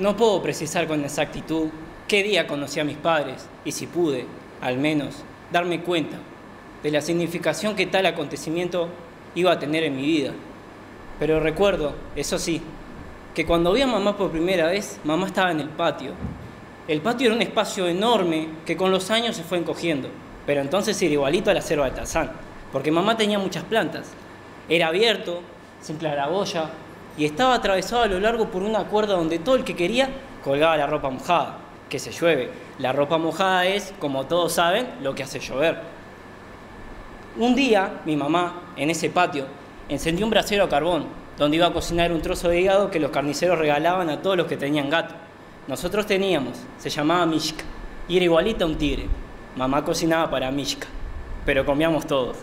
No puedo precisar con exactitud qué día conocí a mis padres y si pude, al menos, darme cuenta de la significación que tal acontecimiento iba a tener en mi vida. Pero recuerdo, eso sí, que cuando vi a mamá por primera vez, mamá estaba en el patio. El patio era un espacio enorme que con los años se fue encogiendo, pero entonces era igualito a la selva de Tarzán, porque mamá tenía muchas plantas. Era abierto, sin claraboya, y estaba atravesado a lo largo por una cuerda donde todo el que quería colgaba la ropa mojada, que se llueve. La ropa mojada es, como todos saben, lo que hace llover. Un día, mi mamá, en ese patio, encendió un brasero a carbón, donde iba a cocinar un trozo de hígado que los carniceros regalaban a todos los que tenían gato. Nosotros teníamos, se llamaba Mishka, y era igualita a un tigre. Mamá cocinaba para Mishka, pero comíamos todos.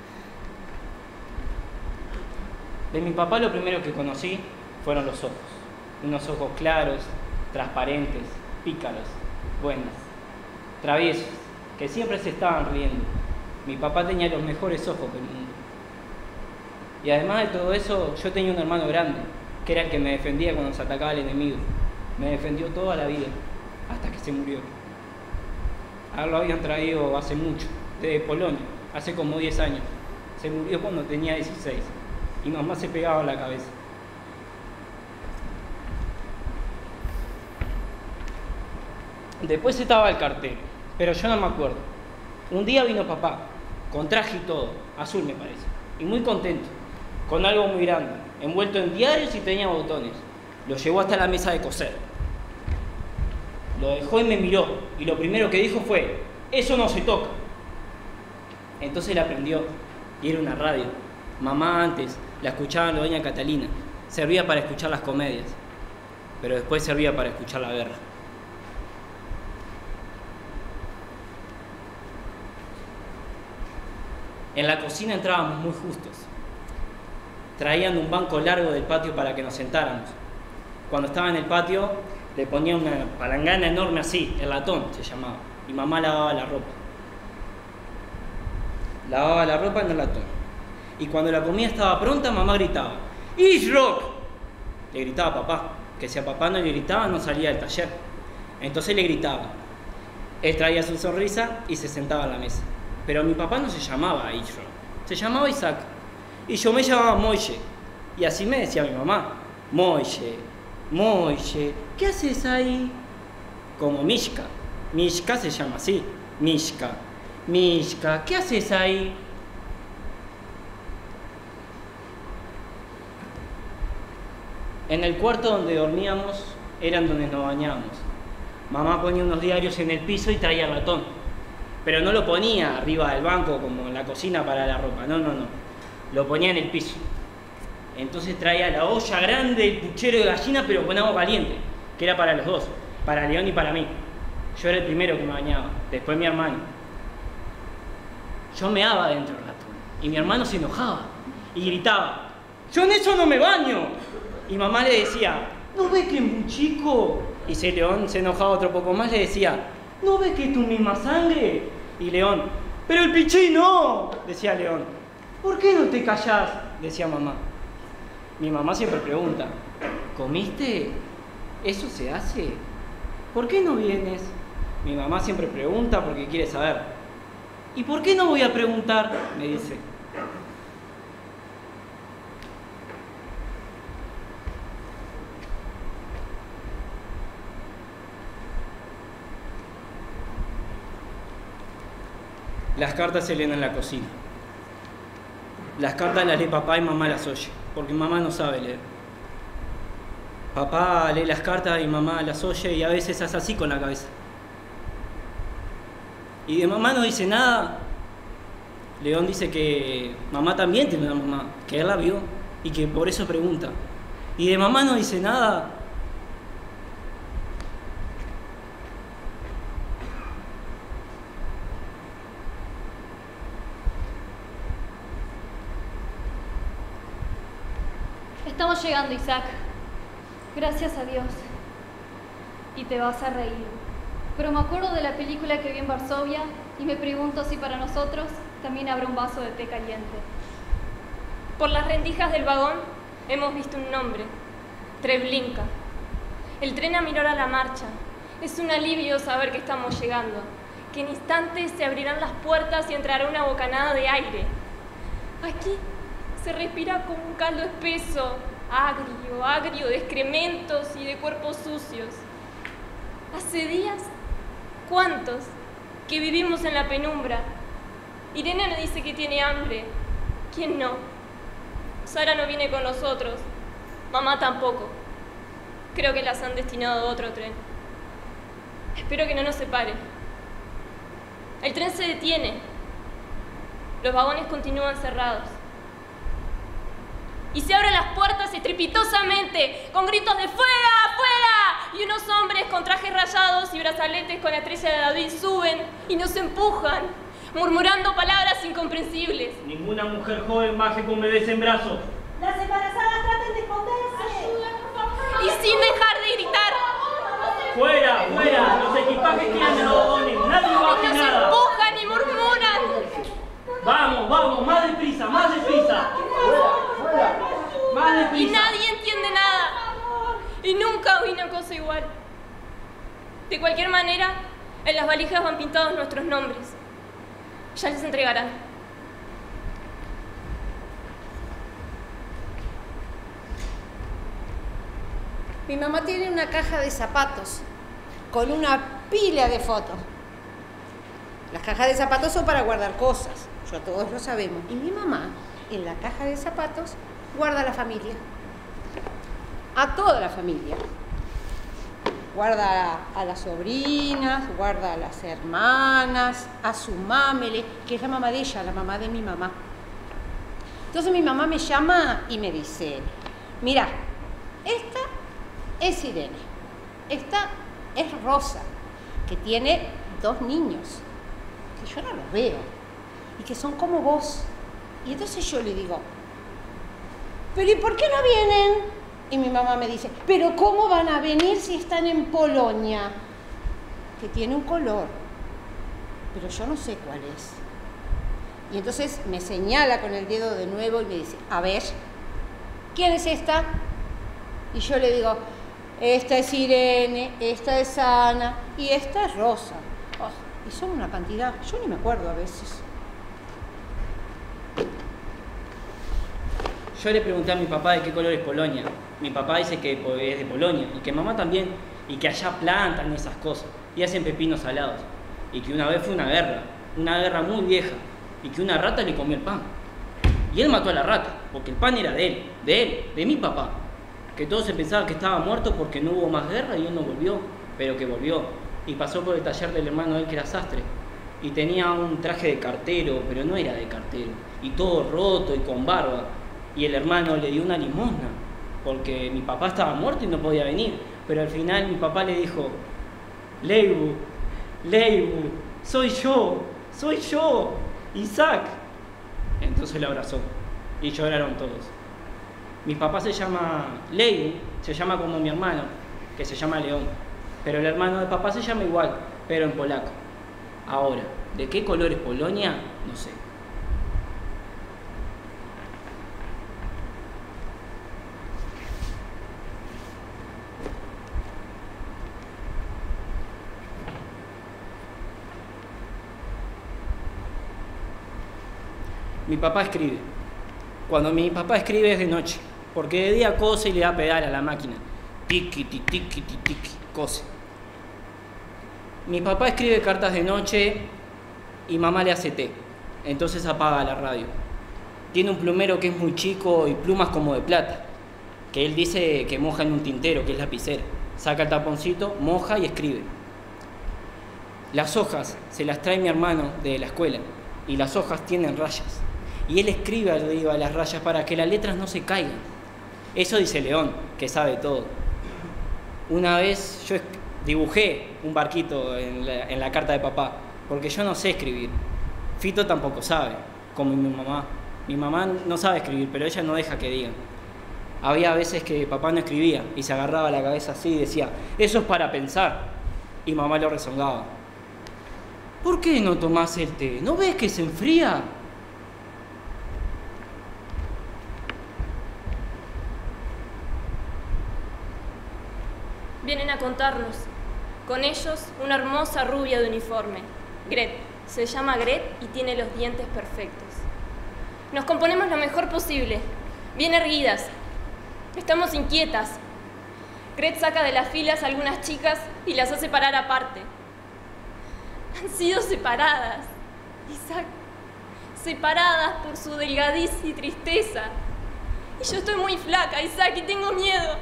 De mi papá lo primero que conocí fueron los ojos. Unos ojos claros, transparentes, pícaros, buenos, traviesos, que siempre se estaban riendo. Mi papá tenía los mejores ojos del mundo. Y además de todo eso, yo tenía un hermano grande, que era el que me defendía cuando se atacaba el enemigo. Me defendió toda la vida, hasta que se murió. A él lo habían traído hace mucho, de Polonia, hace como 10 años. Se murió cuando tenía 16. Y mamá se pegaba en la cabeza. Después estaba el cartero, pero yo no me acuerdo. Un día vino papá, con traje y todo, azul me parece, y muy contento, con algo muy grande, envuelto en diarios y tenía botones. Lo llevó hasta la mesa de coser. Lo dejó y me miró, y lo primero que dijo fue: "Eso no se toca". Entonces la prendió, y era una radio. Mamá antes la escuchaba en doña Catalina. Servía para escuchar las comedias, pero después servía para escuchar la guerra. En la cocina entrábamos muy justos. Traían un banco largo del patio para que nos sentáramos. Cuando estaba en el patio, le ponían una palangana enorme así, el latón se llamaba, y mamá lavaba la ropa. Lavaba la ropa en el latón. Y cuando la comida estaba pronta, mamá gritaba: "Ishrok". Le gritaba a papá, que si a papá no le gritaba no salía del taller. Entonces le gritaba. Él traía su sonrisa y se sentaba a la mesa. Pero mi papá no se llamaba Ishrok, se llamaba Isaac. Y yo me llamaba Moishe. Y así me decía mi mamá: "Moishe, Moishe, ¿qué haces ahí?". Como Mishka. Mishka se llama así. Mishka, Mishka, ¿qué haces ahí? En el cuarto donde dormíamos eran donde nos bañábamos. Mamá ponía unos diarios en el piso y traía el ratón. Pero no lo ponía arriba del banco como en la cocina para la ropa. No. Lo ponía en el piso. Entonces traía la olla grande, el puchero de gallina, pero con agua caliente, que era para los dos, para León y para mí. Yo era el primero que me bañaba, después mi hermano. Yo meaba dentro del ratón y mi hermano se enojaba y gritaba: "Yo en eso no me baño". Y mamá le decía: "¿No ves que es muy chico?". Y si León se enojaba otro poco más, le decía: "¿No ves que es tu misma sangre?". Y León: "Pero el pichí no", decía León. "¿Por qué no te callás?", decía mamá. Mi mamá siempre pregunta: "¿Comiste? ¿Eso se hace? ¿Por qué no vienes?". Mi mamá siempre pregunta porque quiere saber. "¿Y por qué no voy a preguntar?", me dice. Las cartas se leen en la cocina. Las cartas las lee papá y mamá las oye, porque mamá no sabe leer. Papá lee las cartas y mamá las oye y a veces hace así con la cabeza. Y de mamá no dice nada. León dice que mamá también tiene una mamá, que él la vio y que por eso pregunta. Y de mamá no dice nada. Estamos llegando, Isaac. Gracias a Dios. Y te vas a reír. Pero me acuerdo de la película que vi en Varsovia y me pregunto si para nosotros también habrá un vaso de té caliente. Por las rendijas del vagón hemos visto un nombre: Treblinka. El tren aminora la marcha. Es un alivio saber que estamos llegando, que en instantes se abrirán las puertas y entrará una bocanada de aire. Aquí se respira como un caldo espeso, agrio de excrementos y de cuerpos sucios. Hace días, ¿cuántos?, que vivimos en la penumbra. Irene nos dice que tiene hambre. ¿Quién no? Sara no viene con nosotros. Mamá tampoco. Creo que las han destinado a otro tren. Espero que no nos separe. El tren se detiene. Los vagones continúan cerrados. Y se abren las puertas estrepitosamente, con gritos de ¡fuera, fuera! Y unos hombres con trajes rayados y brazaletes con la estrella de David suben y nos empujan, murmurando palabras incomprensibles. Ninguna mujer joven baje con bebés en brazos. Las embarazadas traten de esconderse. Ayuda, por favor. Y sin dejar de gritar. ¡Fuera, fuera! Los equipajes quedan en los vagones. Nadie baje Nos nada. empujan y murmuran. Vamos, vamos, más deprisa, más deprisa. Más Y deprisa. nadie entiende nada. Y nunca oí una cosa igual. De cualquier manera, en las valijas van pintados nuestros nombres. Ya les entregarán. Mi mamá tiene una caja de zapatos con una pila de fotos. Las cajas de zapatos son para guardar cosas, ya todos lo sabemos. Y mi mamá, en la caja de zapatos, guarda a la familia. A toda la familia. Guarda a las sobrinas, guarda a las hermanas, a su mamele, que es la mamá de ella, la mamá de mi mamá. Entonces mi mamá me llama y me dice, mira, esta es Irene, esta es Rosa, que tiene 2 niños, que yo no los veo, y que son como vos. Y entonces yo le digo, pero ¿y por qué no vienen? Y mi mamá me dice, pero ¿cómo van a venir si están en Polonia? Que tiene un color, pero yo no sé cuál es. Y entonces me señala con el dedo de nuevo y me dice, a ver, ¿quién es esta? Y yo le digo, esta es Irene, esta es Ana y esta es Rosa. Oh, y son una cantidad, yo ni me acuerdo a veces. Yo le pregunté a mi papá de qué color es Polonia. Mi papá dice que es de Polonia y que mamá también, y que allá plantan esas cosas y hacen pepinos salados. Y que una vez fue una guerra muy vieja, y que una rata le comió el pan. Y él mató a la rata, porque el pan era de él, de mi papá. Que todos se pensaban que estaba muerto porque no hubo más guerra y él no volvió, pero que volvió. Y pasó por el taller del hermano de él que era sastre. Y tenía un traje de cartero, pero no era de cartero. Y todo roto y con barba. Y el hermano le dio una limosna, porque mi papá estaba muerto y no podía venir. Pero al final mi papá le dijo, Leibu, soy yo, Isaac. Entonces lo abrazó y lloraron todos. Mi papá se llama Leibu, se llama como mi hermano, que se llama León. Pero el hermano de papá se llama igual, pero en polaco. Ahora, ¿de qué color es Polonia? No sé. Mi papá escribe. Cuando mi papá escribe es de noche, porque de día cose y le da pedal a la máquina. Tiki, tiki, tiki, tiki, cose. Mi papá escribe cartas de noche y mamá le hace té. Entonces apaga la radio. Tiene un plumero que es muy chico y plumas como de plata, que él dice que moja en un tintero, que es lapicera. Saca el taponcito, moja y escribe. Las hojas se las trae mi hermano de la escuela y las hojas tienen rayas. Y él escribe arriba a las rayas para que las letras no se caigan. Eso dice León, que sabe todo. Una vez yo dibujé un barquito en la carta de papá, porque yo no sé escribir. Fito tampoco sabe, como mi mamá. Mi mamá no sabe escribir, pero ella no deja que digan. Había veces que papá no escribía y se agarraba la cabeza así y decía, eso es para pensar. Y mamá lo rezongaba. ¿Por qué no tomás el té? ¿No ves que se enfría? Vienen a contarnos. Con ellos, una hermosa rubia de uniforme. Gret. Se llama Gret y tiene los dientes perfectos. Nos componemos lo mejor posible, bien erguidas. Estamos inquietas. Gret saca de las filas a algunas chicas y las hace parar aparte. Han sido separadas, Isaac, separadas por su delgadez y tristeza. Y yo estoy muy flaca, Isaac, y tengo miedo.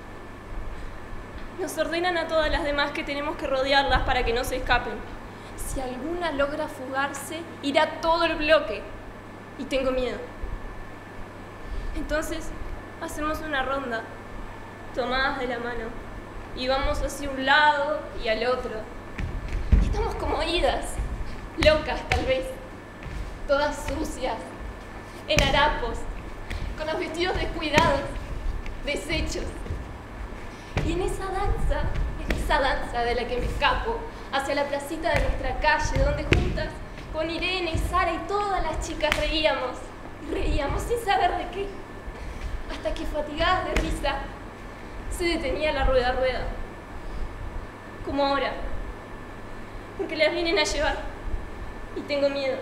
Nos ordenan a todas las demás que tenemos que rodearlas para que no se escapen. Si alguna logra fugarse, irá todo el bloque. Y tengo miedo. Entonces, hacemos una ronda, tomadas de la mano, y vamos hacia un lado y al otro. Y estamos como idas, locas tal vez, todas sucias, en harapos, con los vestidos descuidados, deshechos. Y en esa danza de la que me escapo, hacia la placita de nuestra calle, donde juntas, con Irene y Sara y todas las chicas reíamos sin saber de qué, hasta que fatigadas de risa, se detenía la rueda, como ahora, porque las vienen a llevar y tengo miedo.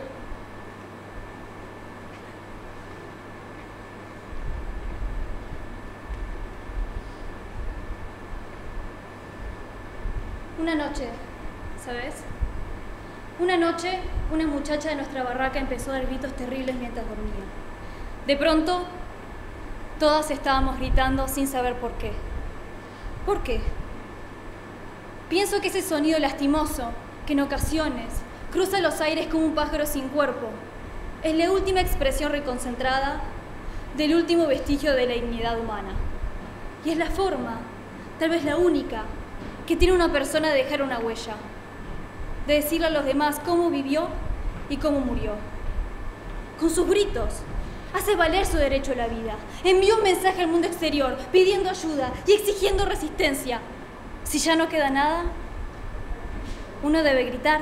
Una noche, ¿sabes? Una noche, una muchacha de nuestra barraca empezó a dar gritos terribles mientras dormía. De pronto, todas estábamos gritando sin saber por qué. ¿Por qué? Pienso que ese sonido lastimoso, que en ocasiones cruza los aires como un pájaro sin cuerpo, es la última expresión reconcentrada del último vestigio de la dignidad humana. Y es la forma, tal vez la única, que tiene una persona de dejar una huella, de decirle a los demás cómo vivió y cómo murió. Con sus gritos, hace valer su derecho a la vida, envía un mensaje al mundo exterior, pidiendo ayuda y exigiendo resistencia. Si ya no queda nada, uno debe gritar.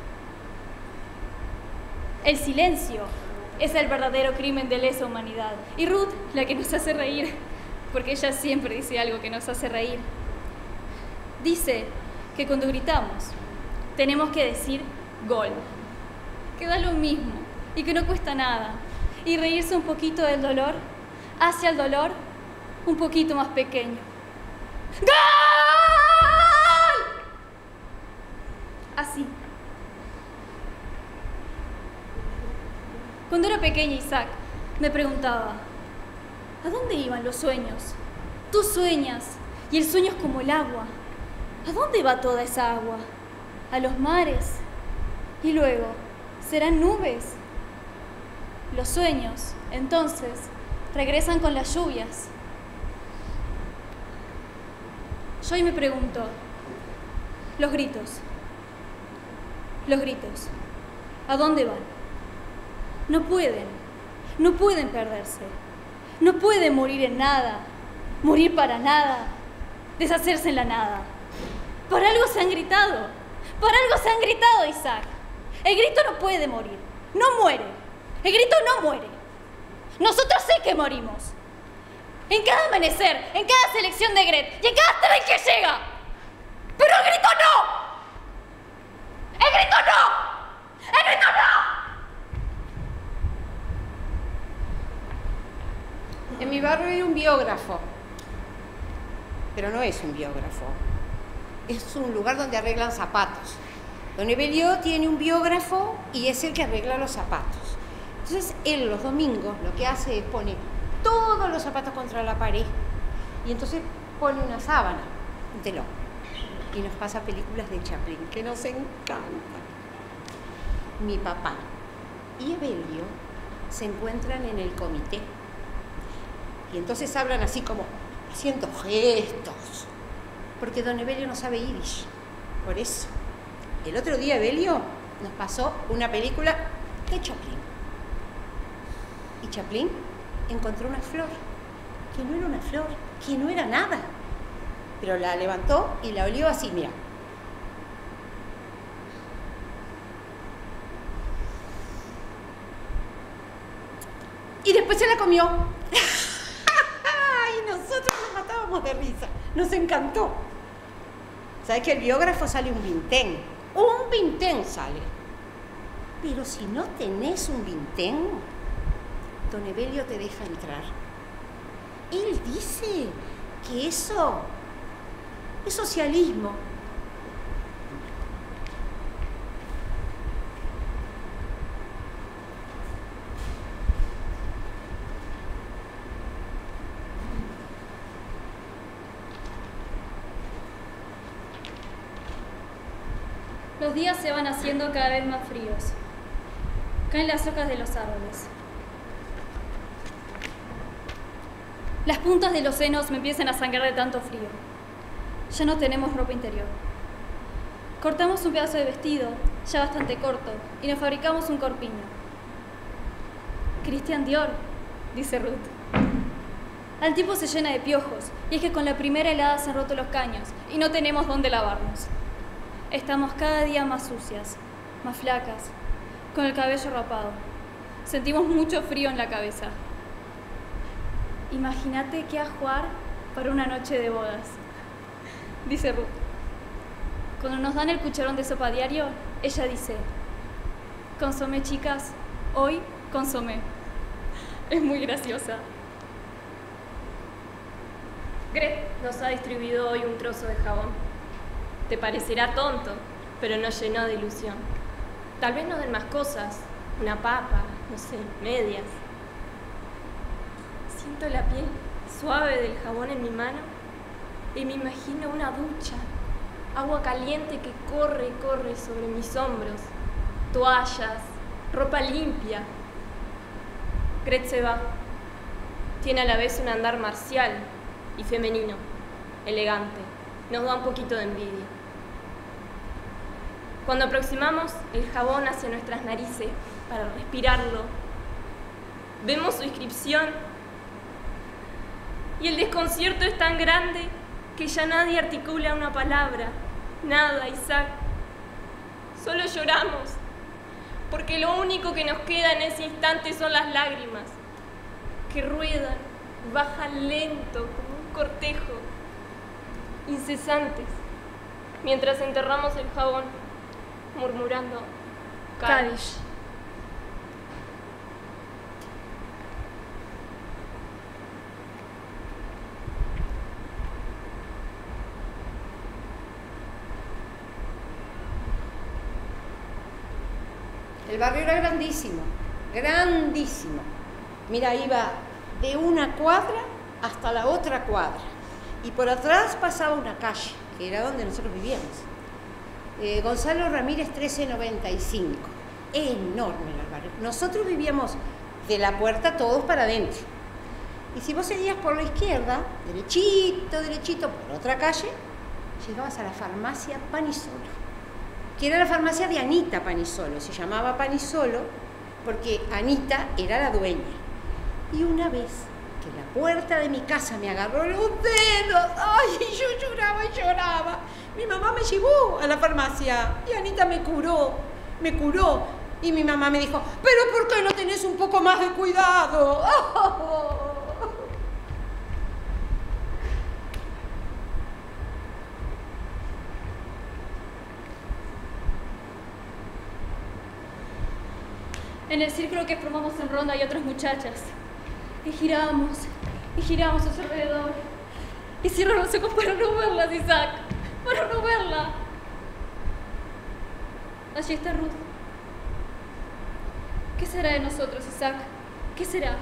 El silencio es el verdadero crimen de lesa humanidad. Y Ruth, la que nos hace reír, porque ella siempre dice algo que nos hace reír, dice que cuando gritamos tenemos que decir gol, que da lo mismo y que no cuesta nada, y reírse un poquito del dolor hacia el dolor un poquito más pequeño. ¡Gol! Así. Cuando era pequeña, Isaac me preguntaba, ¿a dónde iban los sueños? Tú sueñas y el sueño es como el agua. ¿A dónde va toda esa agua? A los mares. Y luego, ¿serán nubes? Los sueños, entonces, regresan con las lluvias. Yo hoy me pregunto, los gritos, ¿a dónde van? No pueden perderse. No pueden morir en nada, morir para nada, deshacerse en la nada. Por algo se han gritado, Isaac. El grito no puede morir, no muere. El grito no muere. Nosotros sí que morimos. En cada amanecer, en cada selección de Gret y en cada tren que llega. Pero el grito no. El grito no. El grito no. En mi barrio hay un biógrafo, pero no es un biógrafo. Es un lugar donde arreglan zapatos. Don Evelio tiene un biógrafo y es el que arregla los zapatos. Entonces, él los domingos lo que hace es pone todos los zapatos contra la pared y entonces pone una sábana, un telón, y nos pasa películas de Chaplin que nos encantan. Mi papá y Evelio se encuentran en el comité y entonces hablan así como haciendo gestos, porque don Evelio no sabe yiddish. Por eso, el otro día Evelio nos pasó una película de Chaplin. Y Chaplin encontró una flor, que no era una flor, que no era nada. Pero la levantó y la olió así, mira. Y después se la comió. Y nosotros nos matábamos de risa. Nos encantó. ¿Sabes que el biógrafo sale un vintén? Un vintén sale. Pero si no tenés un vintén, don Evelio te deja entrar. Él dice que eso es socialismo. Los días se van haciendo cada vez más fríos. Caen las hojas de los árboles. Las puntas de los senos me empiezan a sangrar de tanto frío. Ya no tenemos ropa interior. Cortamos un pedazo de vestido, ya bastante corto, y nos fabricamos un corpiño. Christian Dior, dice Ruth. Al tipo se llena de piojos, y es que con la primera helada se han roto los caños, y no tenemos dónde lavarnos. Estamos cada día más sucias, más flacas, con el cabello rapado. Sentimos mucho frío en la cabeza. Imagínate qué ajuar para una noche de bodas, dice Ruth. Cuando nos dan el cucharón de sopa diario, ella dice: consomé, chicas, hoy consomé. Es muy graciosa. Greg nos ha distribuido hoy un trozo de jabón. Te parecerá tonto, pero nos llenó de ilusión. Tal vez nos den más cosas, una papa, no sé, medias. Siento la piel suave del jabón en mi mano y me imagino una ducha, agua caliente que corre y corre sobre mis hombros, toallas, ropa limpia. Greg se va. Tiene a la vez un andar marcial y femenino, elegante. Nos da un poquito de envidia. Cuando aproximamos el jabón hacia nuestras narices para respirarlo, vemos su inscripción y el desconcierto es tan grande que ya nadie articula una palabra. Nada, Isaac. Solo lloramos, porque lo único que nos queda en ese instante son las lágrimas, que ruedan, bajan lento como un cortejo, incesantes, mientras enterramos el jabón, murmurando Kaddish. El barrio era grandísimo, grandísimo. Mira, iba de una cuadra hasta la otra cuadra. Y por atrás pasaba una calle, que era donde nosotros vivíamos. Gonzalo Ramírez 1395. Enorme era el barrio. Nosotros vivíamos de la puerta todos para adentro. Y si vos seguías por la izquierda, derechito, derechito, por otra calle, llegabas a la farmacia Panisolo, que era la farmacia de Anita Panisolo. Se llamaba Panisolo porque Anita era la dueña. Y una vez que la puerta de mi casa me agarró los dedos, ay, yo lloraba y lloraba. Mi mamá me llevó a la farmacia y Anita me curó. Y mi mamá me dijo: ¿pero por qué no tenés un poco más de cuidado? Oh. En el círculo que formamos en ronda hay otras muchachas. Y giramos a su alrededor. Y cierro los ojos para no verlas, Isaac. Para no verla. Allí está Ruth. ¿Qué será de nosotros, Isaac? ¿Qué será?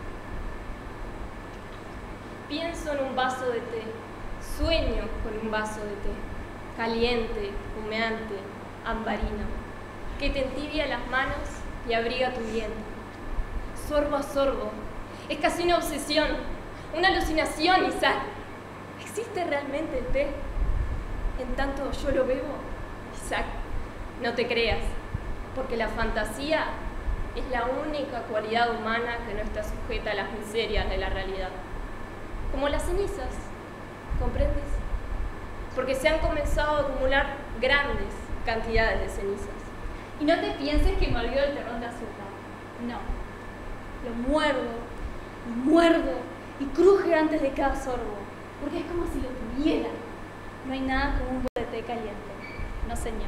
Pienso en un vaso de té. Sueño con un vaso de té. Caliente, humeante, ambarino, que te entibia las manos y abriga tu viento. Sorbo a sorbo. Es casi una obsesión, una alucinación, Isaac. ¿Existe realmente el té? En tanto yo lo bebo, Isaac, no te creas, porque la fantasía es la única cualidad humana que no está sujeta a las miserias de la realidad. Como las cenizas, ¿comprendes? Porque se han comenzado a acumular grandes cantidades de cenizas. Y no te pienses que me olvido del terrón de azúcar. No. Lo muerdo y cruje antes de cada sorbo, porque es como si lo tuviera. No hay nada como un buen té caliente. No, señor.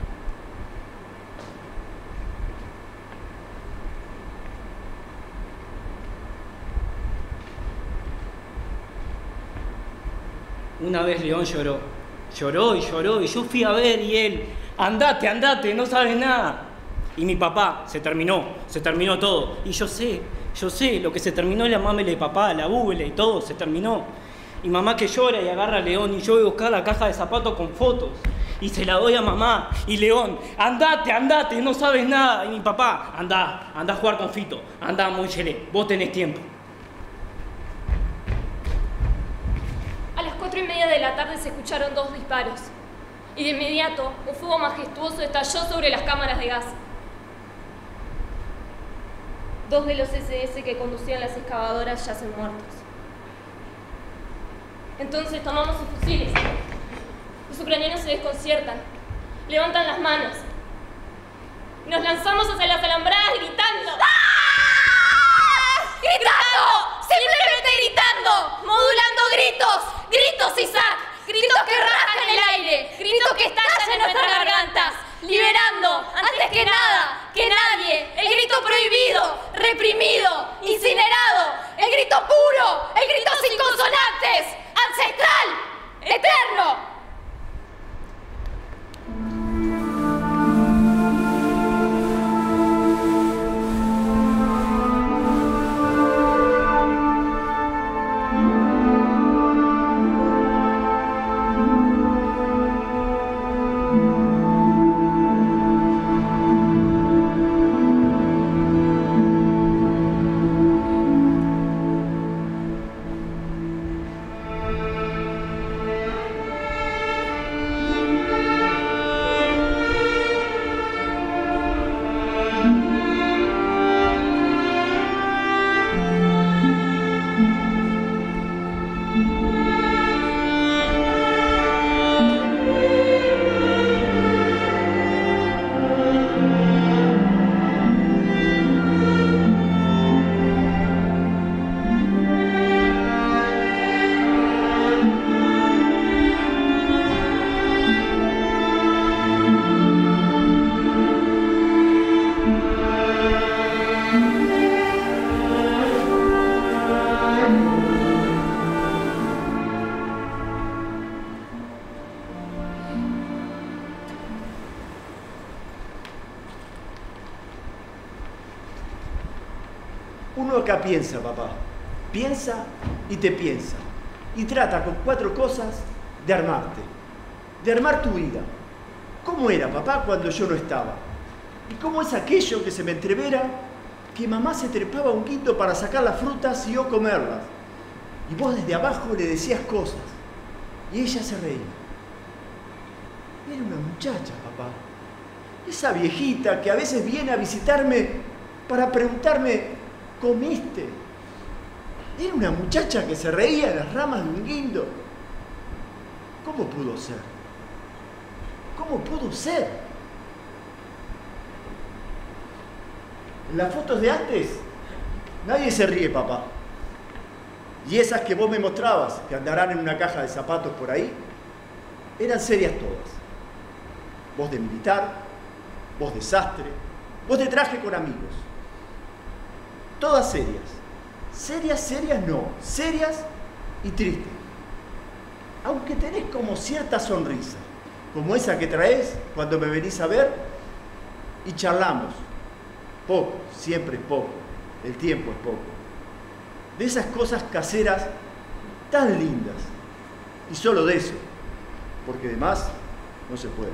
Una vez León lloró. Lloró y lloró y yo fui a ver y él, andate, andate, no sabes nada. Y mi papá, se terminó todo. Y yo sé, lo que se terminó es la mámele de papá, la búbele y todo, se terminó. Y mamá que llora y agarra a León y yo voy a buscar la caja de zapatos con fotos. Y se la doy a mamá. Y León, andate, andate, no sabes nada. Y mi papá, anda a jugar con Fito. Anda, Moncheré, vos tenés tiempo. A las 4:30 de la tarde se escucharon 2 disparos. Y de inmediato, un fuego majestuoso estalló sobre las cámaras de gas. 2 de los SS que conducían las excavadoras yacen muertos. Entonces tomamos sus fusiles. Los ucranianos se desconciertan, levantan las manos. Nos lanzamos hacia las alambradas gritando. ¡Ah! ¡Gritando! ¡Simplemente gritando! ¡Modulando gritos! ¡Gritos, Isaac! ¡Gritos que rajan el aire! ¡Gritos que estallan en nuestras gargantas! ¡Liberando, antes que nada, que nadie! ¡El grito prohibido, reprimido, incinerado! ¡El grito puro! ¡El grito sin consonantes! ¡Ancestral! ¡Eterno! Uno acá piensa, papá. Piensa y te piensa. Y trata con 4 cosas de armarte. De armar tu vida. ¿Cómo era, papá, cuando yo no estaba? ¿Y cómo es aquello que se me entrevera que mamá se trepaba a un quinto para sacar las frutas y yo comerlas? Y vos desde abajo le decías cosas. Y ella se reía. Era una muchacha, papá. Esa viejita que a veces viene a visitarme para preguntarme, ¿comiste? Era una muchacha que se reía en las ramas de un guindo. ¿Cómo pudo ser? ¿Cómo pudo ser? En las fotos de antes, nadie se ríe, papá. Y esas que vos me mostrabas, que andarán en una caja de zapatos por ahí, eran serias todas. Vos de militar, vos de sastre, vos de traje con amigos. Todas serias. Serias, serias no. Serias y tristes. Aunque tenés como cierta sonrisa, como esa que traes cuando me venís a ver y charlamos. Poco, siempre es poco. El tiempo es poco. De esas cosas caseras tan lindas. Y solo de eso. Porque de más no se puede.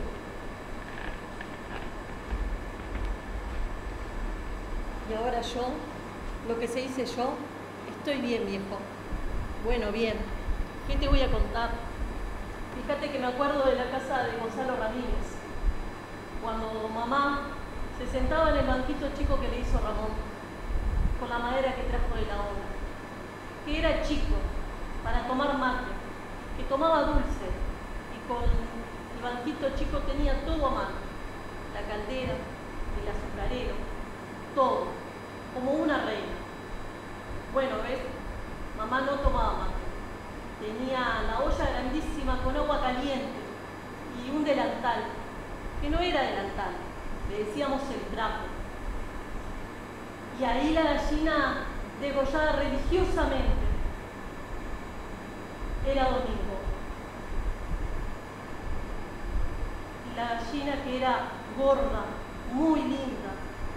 Y ahora yo, lo que se dice yo, estoy bien, viejo. Bueno, bien. ¿Qué te voy a contar? Fíjate que me acuerdo de la casa de Gonzalo Ramírez, cuando mamá se sentaba en el banquito chico que le hizo Ramón, con la madera que trajo de la obra, que era chico, para tomar mate, que tomaba dulce, y con el banquito chico tenía todo a mano, la caldera, el azucarero, todo, como una reina. Bueno, ¿ves? Mamá no tomaba mate. Tenía la olla grandísima con agua caliente y un delantal, que no era delantal, le decíamos el trapo. Y ahí la gallina degollada religiosamente. Era domingo. Y la gallina, que era gorda, muy linda,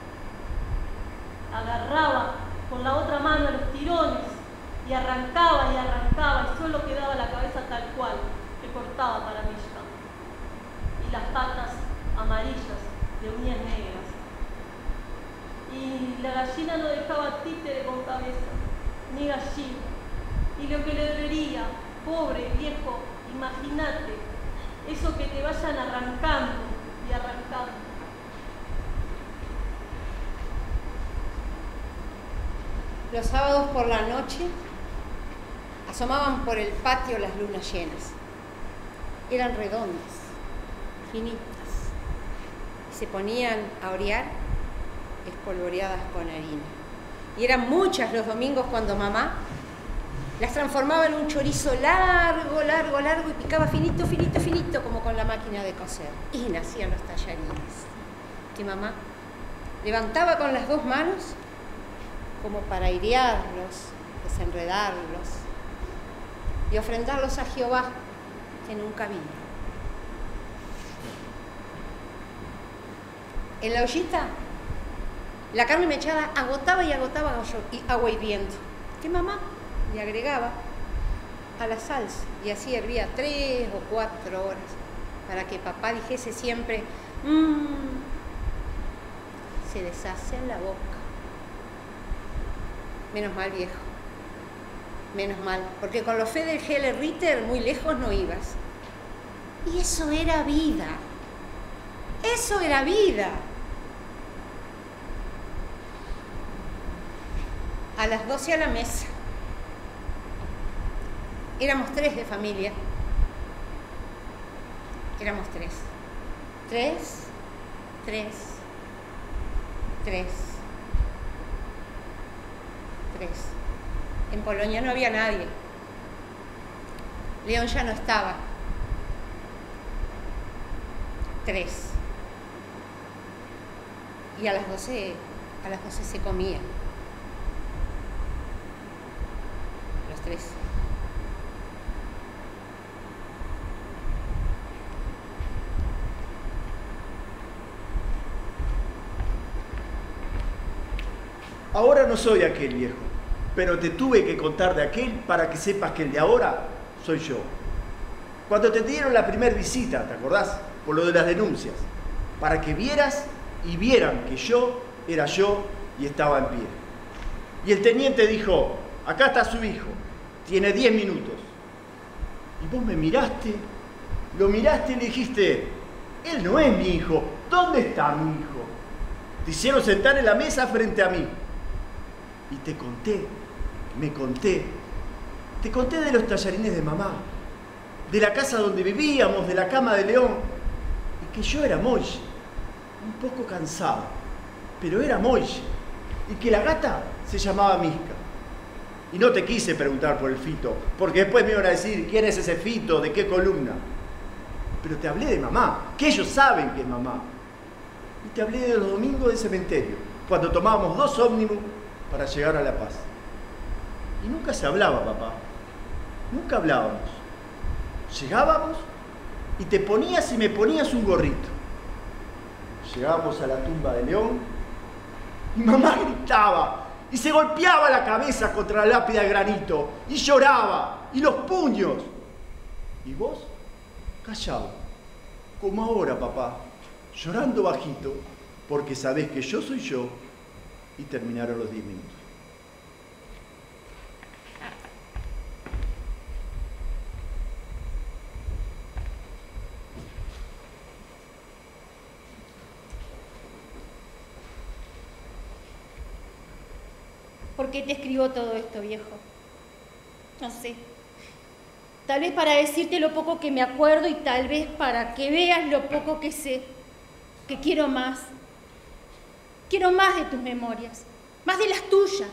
agarraba con la otra mano los tirones y arrancaba, y solo quedaba la cabeza tal cual, que cortaba para Mishka, y las patas amarillas de uñas negras. Y la gallina no dejaba títere con cabeza, ni gallina. Y lo que le dolería, pobre viejo, imagínate, eso que te vayan arrancando y arrancando. Los sábados por la noche asomaban por el patio las lunas llenas. Eran redondas, finitas, y se ponían a orear espolvoreadas con harina. Y eran muchas los domingos cuando mamá las transformaba en un chorizo largo, largo, largo, y picaba finito, finito, finito, como con la máquina de coser. Y nacían los tallarines, que mamá levantaba con las dos manos como para airearlos, desenredarlos y ofrendarlos a Jehová en un camino. En la ollita, la carne mechada agotaba y agotaba agua hirviendo, que mamá le agregaba a la salsa, y así hervía 3 o 4 horas para que papá dijese siempre, se deshace en la boca. Menos mal, viejo, menos mal, porque con los Feder Heller Ritter muy lejos no ibas. Y eso era vida, eso era vida. A las 12 a la mesa. Éramos 3 de familia. Éramos 3. 3, 3, 3. 3. En Polonia no había nadie. León ya no estaba. 3. Y a las 12 se comía. Los 3. Ahora no soy aquel viejo, pero te tuve que contar de aquel para que sepas que el de ahora soy yo. Cuando te dieron la primera visita, ¿te acordás? Por lo de las denuncias, para que vieras y vieran que yo era yo y estaba en pie. Y el teniente dijo, acá está su hijo, tiene 10 minutos. Y vos me miraste, lo miraste y le dijiste, él no es mi hijo, ¿dónde está mi hijo? Te hicieron sentar en la mesa frente a mí. Y te conté, te conté de los tallarines de mamá, de la casa donde vivíamos, de la cama de León, y que yo era Moille, un poco cansado, pero era Moille, y que la gata se llamaba Mishka. Y no te quise preguntar por el Fito, porque después me iban a decir, ¿quién es ese Fito? ¿De qué columna? Pero te hablé de mamá, que ellos saben que es mamá. Y te hablé de los domingos del cementerio, cuando tomábamos 2 ómnibus para llegar a La Paz. Y nunca se hablaba, papá. Nunca hablábamos. Llegábamos y te ponías y me ponías un gorrito. Llegábamos a la tumba de León y mamá gritaba y se golpeaba la cabeza contra la lápida de granito y lloraba y los puños. Y vos, callado, como ahora, papá, llorando bajito, porque sabés que yo soy yo. Y terminaron los 10 minutos. ¿Por qué te escribo todo esto, viejo? No sé. Tal vez para decirte lo poco que me acuerdo y tal vez para que veas lo poco que sé, que quiero más. Quiero más de tus memorias, más de las tuyas.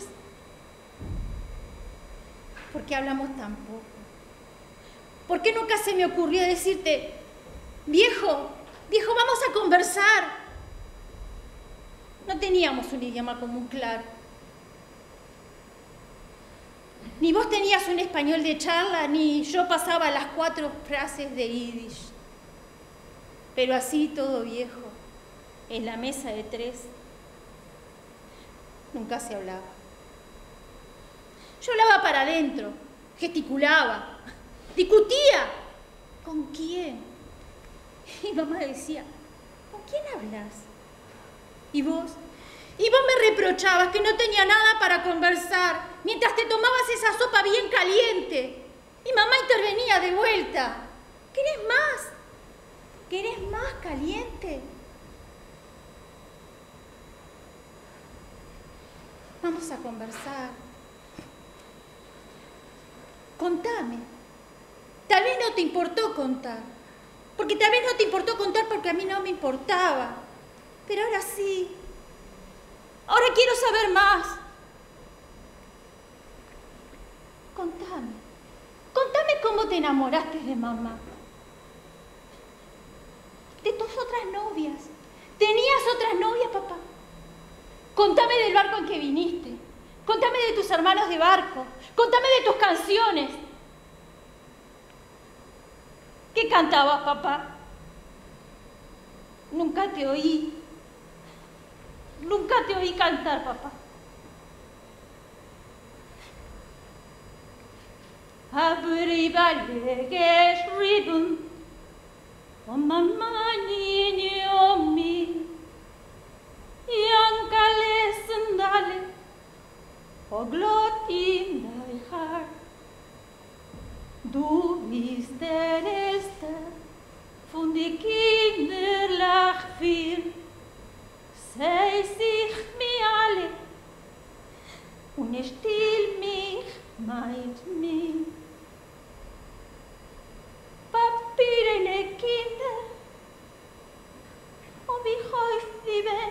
¿Por qué hablamos tan poco? ¿Por qué nunca se me ocurrió decirte Viejo, viejo, vamos a conversar. No teníamos un idioma común claro. Ni vos tenías un español de charla, ni yo pasaba las 4 frases de yiddish. Pero así todo, viejo, en la mesa de 3, nunca se hablaba. Yo hablaba para adentro, gesticulaba, discutía. ¿Con quién? Y mamá decía, ¿con quién hablas? ¿Y vos? Y vos me reprochabas que no tenía nada para conversar mientras te tomabas esa sopa bien caliente. Y mamá intervenía de vuelta. ¿Querés más? ¿Querés más caliente? Vamos a conversar. Contame. Tal vez no te importó contar. Porque tal vez no te importó contar porque a mí no me importaba. Pero ahora sí. Ahora quiero saber más. Contame. Contame cómo te enamoraste de mamá. De tus otras novias. ¿Tenías otras novias, papá? Contame del barco en que viniste. Contame de tus hermanos de barco. Contame de tus canciones. ¿Qué cantabas, papá? Nunca te oí. Nunca te oí cantar, papá. Abrivale geschrieben, Mama niño mi, Jankale sandale, Oglot in dein Hart. Du bist der Erste von die Kinderlach viel, sei sich mir alle und still mich meint mir. Papirene Kinder, und wie häufig sie wen.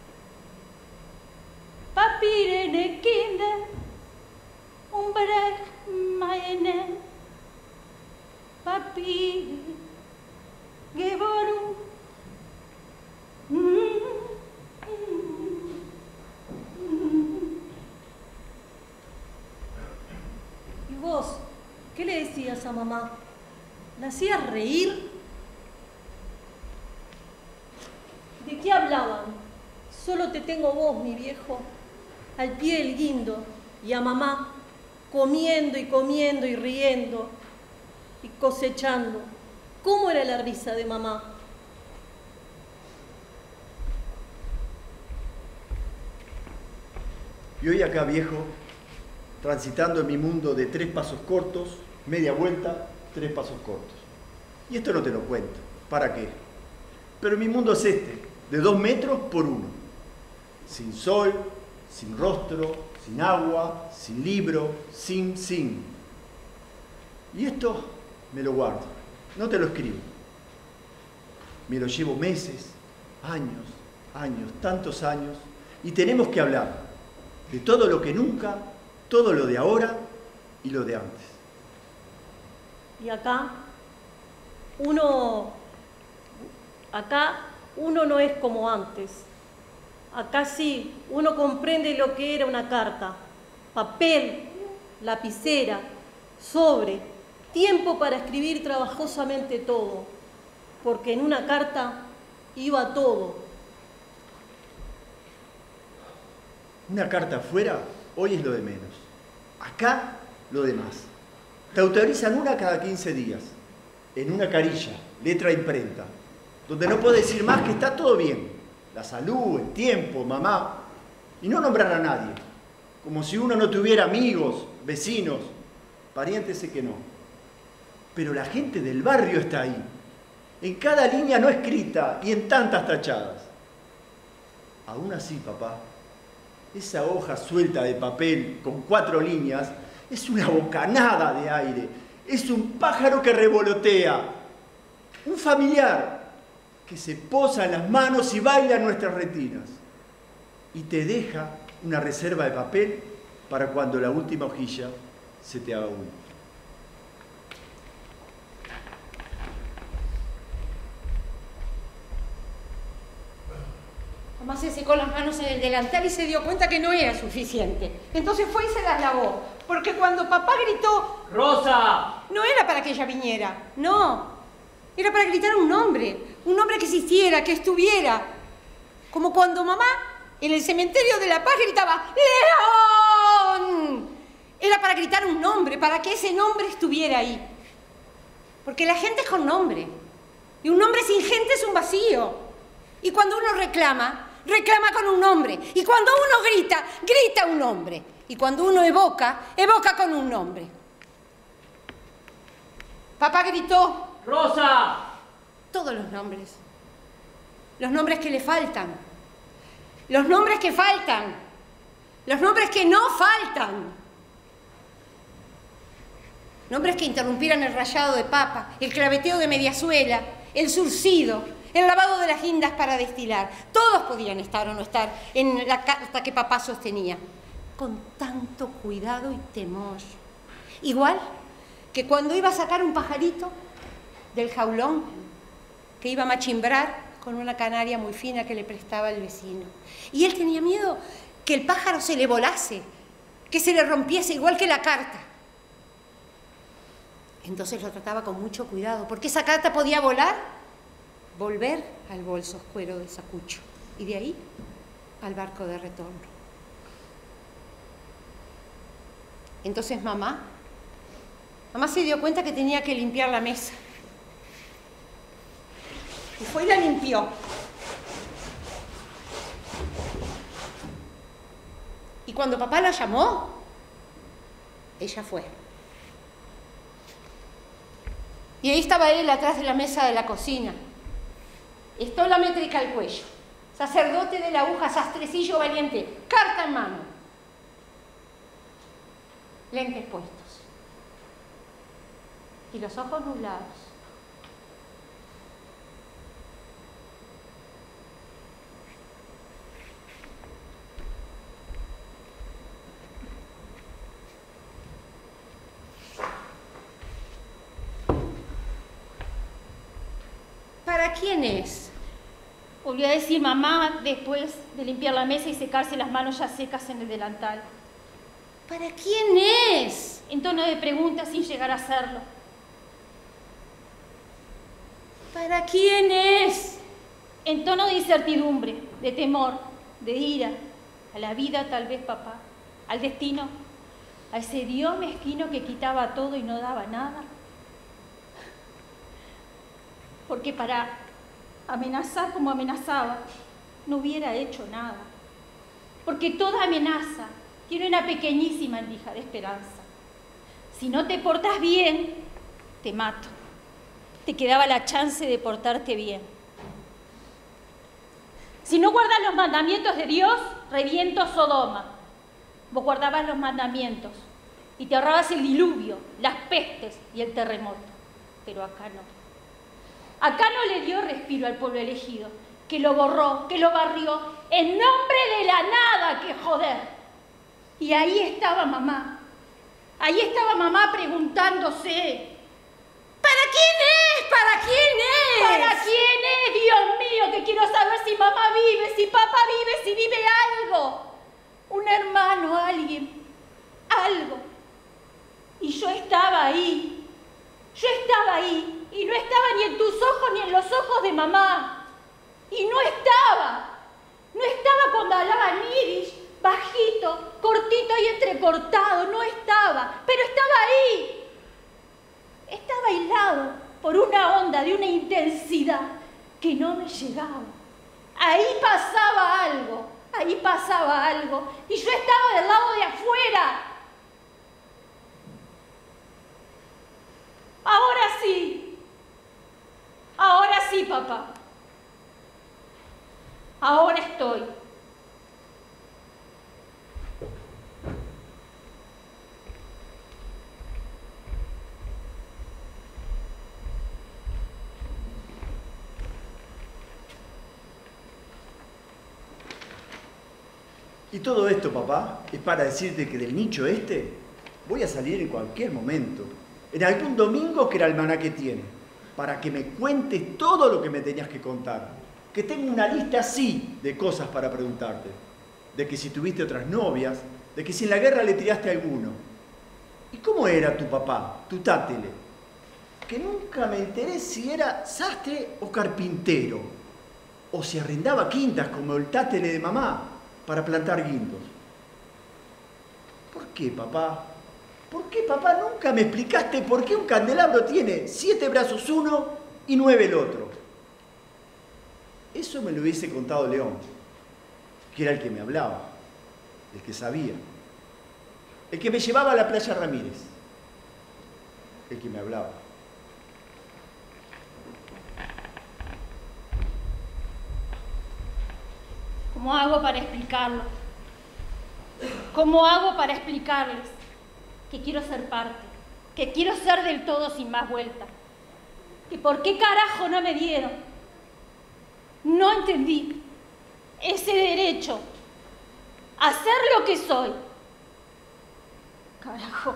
Papirene Kinder, und brech meine Papiere geboren. ¿Y vos qué le decías a mamá? ¿La hacías reír? ¿De qué hablaban? Solo te tengo vos, mi viejo, al pie del guindo, y a mamá comiendo y comiendo y riendo y cosechando. ¿Cómo era la risa de mamá? Y hoy acá, viejo, transitando en mi mundo de 3 pasos cortos, media vuelta, 3 pasos cortos. Y esto no te lo cuento, ¿para qué? Pero mi mundo es este, de 2 metros por 1. Sin sol, sin rostro, sin agua, sin libro, sin. Y esto me lo guardo, no te lo escribo. Me lo llevo meses, años, tantos años, y tenemos que hablar de todo lo que nunca, todo lo de ahora y lo de antes. Y acá uno no es como antes. Acá sí, uno comprende lo que era una carta. Papel, lapicera, sobre, tiempo para escribir trabajosamente todo. Porque en una carta iba todo. Una carta afuera, hoy es lo de menos. Acá, lo demás. Te autorizan una cada 15 días, en una carilla, letra imprenta, donde no puedes decir más que está todo bien. La salud, el tiempo, mamá, y no nombrar a nadie. Como si uno no tuviera amigos, vecinos, parientes, sé que no. Pero la gente del barrio está ahí, en cada línea no escrita y en tantas tachadas. Aún así, papá, esa hoja suelta de papel con 4 líneas es una bocanada de aire, es un pájaro que revolotea, un familiar que se posa en las manos y baila en nuestras retinas y te deja una reserva de papel para cuando la última hojilla se te haga humo. Mamá se secó las manos en el delantal y se dio cuenta que no era suficiente. Entonces fue y se las lavó. Porque cuando papá gritó... ¡Rosa! No era para que ella viniera, no. Era para gritar un nombre que existiera, que estuviera. Como cuando mamá en el cementerio de La Paz gritaba ¡León! Era para gritar un nombre, para que ese nombre estuviera ahí. Porque la gente es con nombre. Y un nombre sin gente es un vacío. Y cuando uno reclama, reclama con un nombre. Y cuando uno grita, grita un nombre. Y cuando uno evoca, evoca con un nombre. Papá gritó... ¡Rosa! Todos los nombres. Los nombres que le faltan. Los nombres que faltan. Los nombres que no faltan. Nombres que interrumpieran el rallado de papa, el claveteo de mediasuela, el surcido, el lavado de las guindas para destilar. Todos podían estar o no estar en la carta que papá sostenía. Con tanto cuidado y temor. Igual que cuando iba a sacar un pajarito del jaulón, que iba a machimbrar con una canaria muy fina que le prestaba el vecino. Y él tenía miedo que el pájaro se le volase, que se le rompiese, igual que la carta. Entonces lo trataba con mucho cuidado, porque esa carta podía volar, volver al bolso oscuro de Sacucho, y de ahí al barco de retorno. Entonces mamá se dio cuenta que tenía que limpiar la mesa. Y fue y la limpió. Y cuando papá la llamó, ella fue. Y ahí estaba él atrás de la mesa de la cocina. Estola métrica al cuello. Sacerdote de la aguja, sastrecillo valiente, carta en mano. Lentes puestos. Y los ojos nublados. ¿Para quién es? Volvió a decir mamá después de limpiar la mesa y secarse las manos ya secas en el delantal. ¿Para quién es? En tono de pregunta sin llegar a hacerlo. ¿Para quién es? En tono de incertidumbre, de temor, de ira. A la vida tal vez, papá. Al destino. A ese Dios mezquino que quitaba todo y no daba nada. Porque para amenazar como amenazaba, no hubiera hecho nada. Porque toda amenaza tiene una pequeñísima endija de esperanza. Si no te portas bien, te mato. Te quedaba la chance de portarte bien. Si no guardas los mandamientos de Dios, reviento Sodoma. Vos guardabas los mandamientos y te ahorrabas el diluvio, las pestes y el terremoto. Pero acá no. Acá no le dio respiro al pueblo elegido, que lo borró, que lo barrió, en nombre de la nada, que joder. Y ahí estaba mamá preguntándose, ¿para quién es? ¿Para quién es? ¿Para quién es? Dios mío, que quiero saber si mamá vive, si papá vive, si vive algo. Un hermano, alguien, algo. Y yo estaba ahí. Y no estaba ni en tus ojos ni en los ojos de mamá. Y no estaba cuando hablaba Yiddish, bajito, cortito y entrecortado, no estaba, pero estaba ahí. Estaba aislado por una onda de una intensidad que no me llegaba. Ahí pasaba algo, y yo estaba del lado de afuera. Ahora sí, papá. Ahora estoy. Y todo esto, papá, es para decirte que del nicho este voy a salir en cualquier momento. En algún domingo que el almanaque tiene, para que me cuentes todo lo que me tenías que contar. que tengo una lista así de cosas para preguntarte. De que si tuviste otras novias, de que si en la guerra le tiraste a alguno. ¿Y cómo era tu papá, tu tátele? Que nunca me enteré si era sastre o carpintero, o si arrendaba quintas como el tátele de mamá para plantar guindos. ¿Por qué, papá? ¿Por qué, papá? Nunca me explicaste por qué un candelabro tiene 7 brazos uno y 9 el otro. Eso me lo hubiese contado León, que era el que me hablaba, el que sabía, el que me llevaba a la playa Ramírez, el que me hablaba. ¿Cómo hago para explicarlo? ¿Cómo hago para explicarles que quiero ser parte, que quiero ser del todo sin más vuelta? ¿Que por qué carajo no me dieron? No entendí ese derecho a ser lo que soy. Carajo.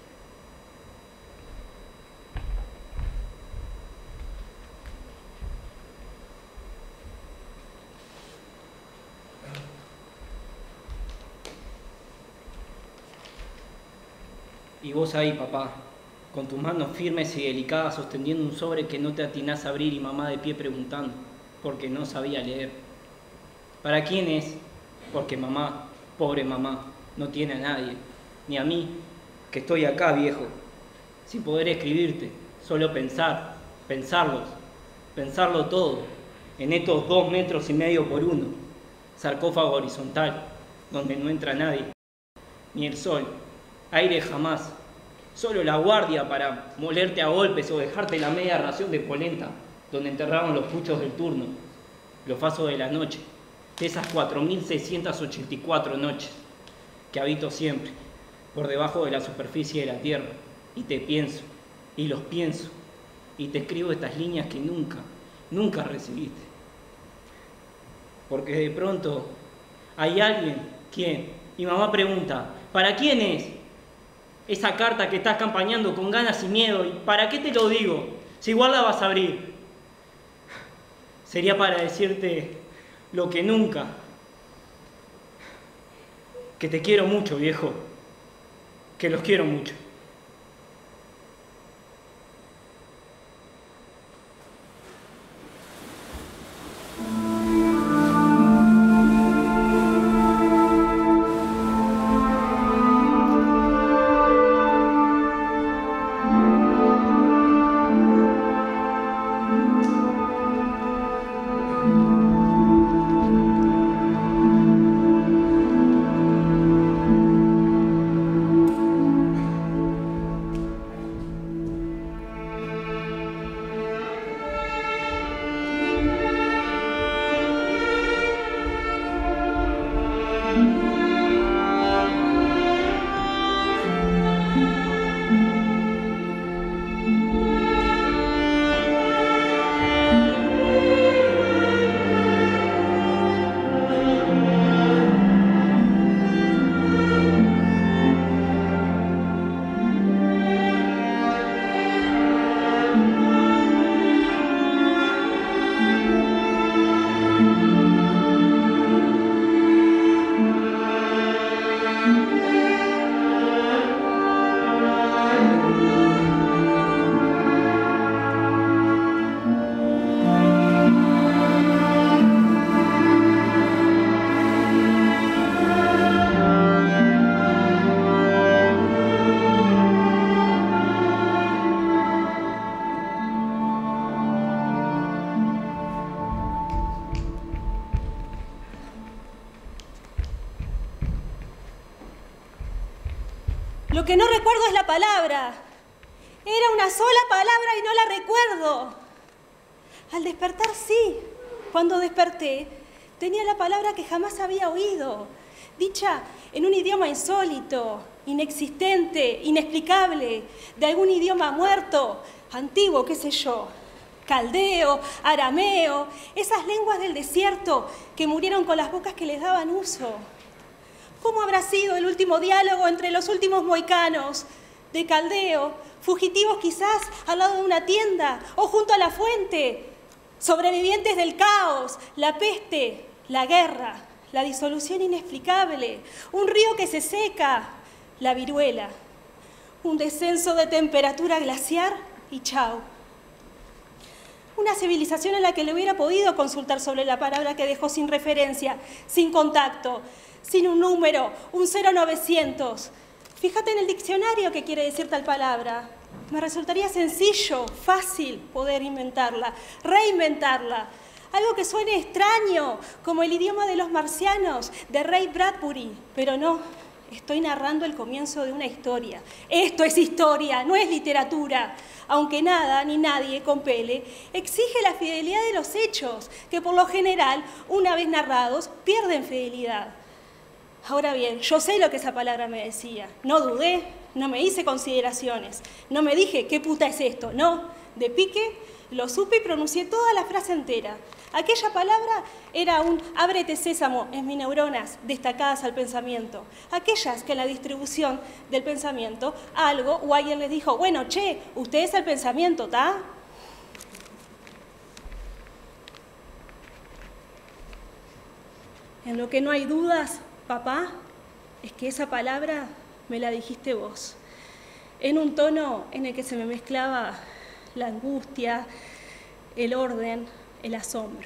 Y vos ahí, papá, con tus manos firmes y delicadas sosteniendo un sobre que no te atinás a abrir y mamá de pie preguntando, porque no sabía leer. ¿Para quién es? Porque mamá, pobre mamá, no tiene a nadie, ni a mí, que estoy acá, viejo, sin poder escribirte, solo pensarlo todo, en estos 2,5 metros por 1, sarcófago horizontal, donde no entra nadie, ni el sol, aire jamás, solo la guardia para molerte a golpes o dejarte la media ración de polenta, donde enterraban los puchos del turno, los fasos de la noche, de esas 4.684 noches que habito siempre, por debajo de la superficie de la tierra, y te pienso, y los pienso, y te escribo estas líneas que nunca recibiste. Porque de pronto hay alguien, ¿quién? Mi mamá pregunta, ¿para quién es esa carta que estás campañando con ganas y miedo? ¿Y para qué te lo digo? Si igual la vas a abrir. Sería para decirte lo que nunca. Que te quiero mucho, viejo. Que los quiero mucho. Lo que no recuerdo es la palabra. Era una sola palabra y no la recuerdo. Al despertar, sí. Cuando desperté, tenía la palabra que jamás había oído, dicha en un idioma insólito, inexistente, inexplicable, de algún idioma muerto, antiguo, qué sé yo. Caldeo, arameo, esas lenguas del desierto que murieron con las bocas que les daban uso. ¿Cómo habrá sido el último diálogo entre los últimos mohicanos? De caldeo, fugitivos quizás al lado de una tienda o junto a la fuente. Sobrevivientes del caos, la peste, la guerra, la disolución inexplicable, un río que se seca, la viruela, un descenso de temperatura glaciar y chau. Una civilización en la que le hubiera podido consultar sobre la palabra que dejó sin referencia, sin contacto, sin un número, un 0900. Fíjate en el diccionario qué quiere decir tal palabra. Me resultaría sencillo, fácil poder inventarla, reinventarla. Algo que suene extraño, como el idioma de los marcianos, de Ray Bradbury. Pero no, estoy narrando el comienzo de una historia. Esto es historia, no es literatura. Aunque nada ni nadie compele, exige la fidelidad de los hechos, que por lo general, una vez narrados, pierden fidelidad. Ahora bien, yo sé lo que esa palabra me decía. No dudé, no me hice consideraciones. No me dije, ¿qué puta es esto? No, de pique lo supe y pronuncié toda la frase entera. Aquella palabra era un ábrete sésamo en mis neuronas destacadas al pensamiento. Aquellas que en la distribución del pensamiento algo o alguien les dijo, bueno, che, usted es el pensamiento, ¿tá? En lo que no hay dudas, papá, es que esa palabra me la dijiste vos, en un tono en el que se me mezclaba la angustia, el orden, el asombro.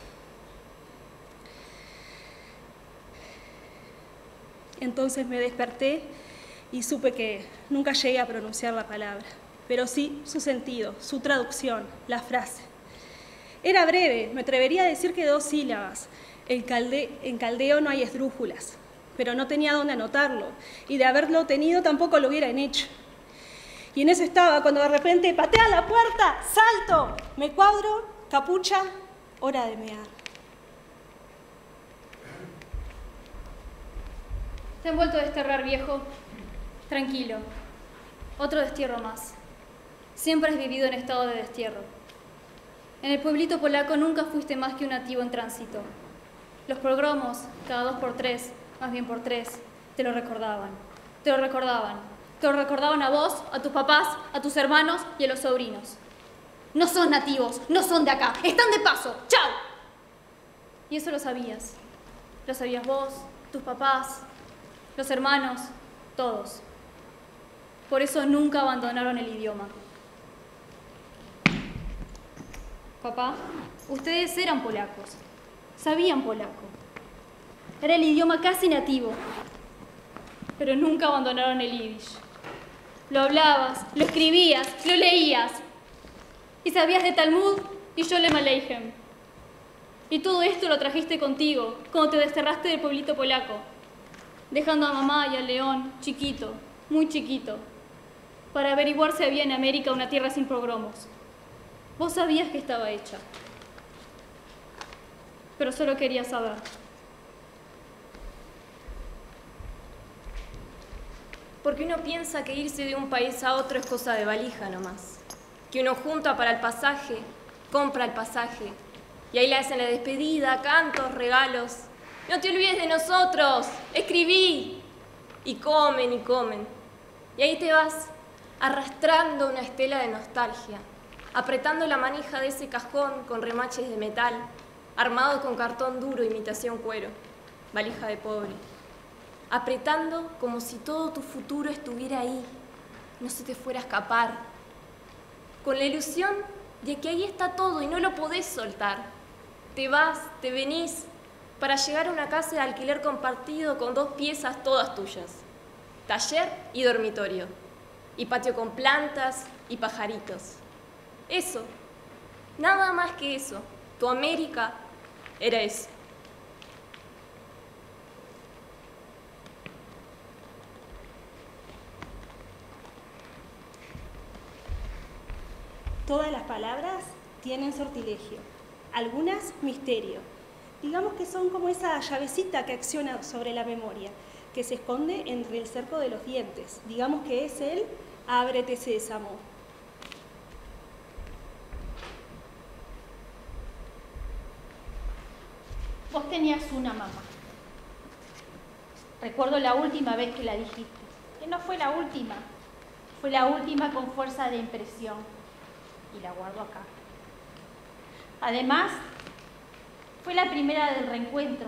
Entonces me desperté y supe que nunca llegué a pronunciar la palabra, pero sí su sentido, su traducción, la frase. Era breve, me atrevería a decir que 2 sílabas. En caldeo no hay esdrújulas, pero no tenía dónde anotarlo, y de haberlo tenido tampoco lo hubieran hecho. Y en eso estaba, cuando de repente patea la puerta, salto, me cuadro, capucha, hora de mear. Te han vuelto a desterrar, viejo. Tranquilo. Otro destierro más. Siempre has vivido en estado de destierro. En el pueblito polaco nunca fuiste más que un nativo en tránsito. Los pogromos, cada 2 por 3, más bien por 3, te lo recordaban. Te lo recordaban. Te lo recordaban a vos, a tus papás, a tus hermanos y a los sobrinos. No son nativos, no son de acá, están de paso. ¡Chao! Y eso lo sabías. Lo sabías vos, tus papás, los hermanos, todos. Por eso nunca abandonaron el idioma. Papá, ustedes eran polacos, sabían polaco. Era el idioma casi nativo, pero nunca abandonaron el yiddish. Lo hablabas, lo escribías, lo leías. Y sabías de Talmud y Sholem Aleichem. Y todo esto lo trajiste contigo cuando te desterraste del pueblito polaco, dejando a mamá y a León chiquito, muy chiquito, para averiguar si había en América una tierra sin pogromos. Vos sabías que estaba hecha, pero solo querías saber. Porque uno piensa que irse de un país a otro es cosa de valija nomás. Que uno junta para el pasaje, compra el pasaje, y ahí le hacen la despedida, cantos, regalos. No te olvides de nosotros, escribí. Y comen y comen. Y ahí te vas, arrastrando una estela de nostalgia, apretando la manija de ese cajón con remaches de metal, armado con cartón duro, imitación cuero, valija de pobre. Apretando como si todo tu futuro estuviera ahí, no se te fuera a escapar, con la ilusión de que ahí está todo y no lo podés soltar. Te vas, te venís, para llegar a una casa de alquiler compartido con 2 piezas todas tuyas, taller y dormitorio, y patio con plantas y pajaritos. Eso, nada más que eso, tu América era eso. Todas las palabras tienen sortilegio, algunas misterio. Digamos que son como esa llavecita que acciona sobre la memoria, que se esconde entre el cerco de los dientes. Digamos que es el ábrete sésamo. Vos tenías una mamá. Recuerdo la última vez que la dijiste, que no fue la última, fue la última con fuerza de impresión. Y la guardo acá. Además, fue la primera del reencuentro.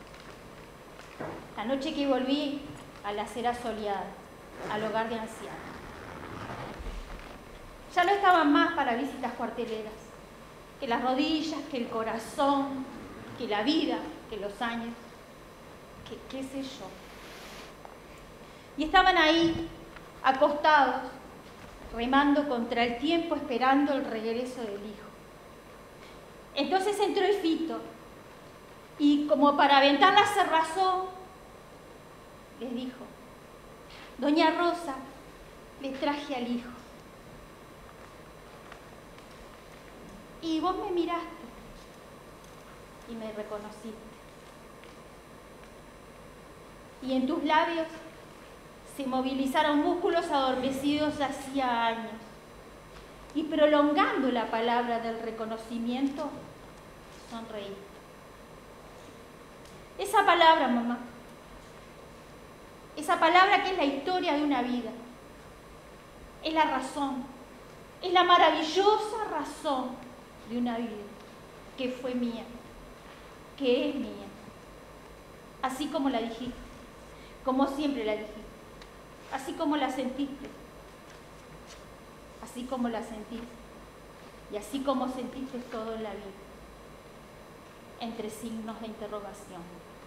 La noche que volví a la acera soleada, al hogar de ancianos. Ya no estaban más para visitas cuarteleras, que las rodillas, que el corazón, que la vida, que los años, que qué sé yo. Y estaban ahí, acostados, remando contra el tiempo, esperando el regreso del hijo. Entonces entró el Fito, y como para aventar la cerrazón, les dijo: Doña Rosa, les traje al hijo. Y vos me miraste y me reconociste. Y en tus labios se movilizaron músculos adormecidos hacía años. Y prolongando la palabra del reconocimiento, sonreí. Esa palabra, mamá, esa palabra que es la historia de una vida, es la razón, es la maravillosa razón de una vida que fue mía, que es mía, así como la dijiste, como siempre la dijiste, así como la sentiste, así como la sentiste y así como sentiste todo en la vida, entre signos de interrogación.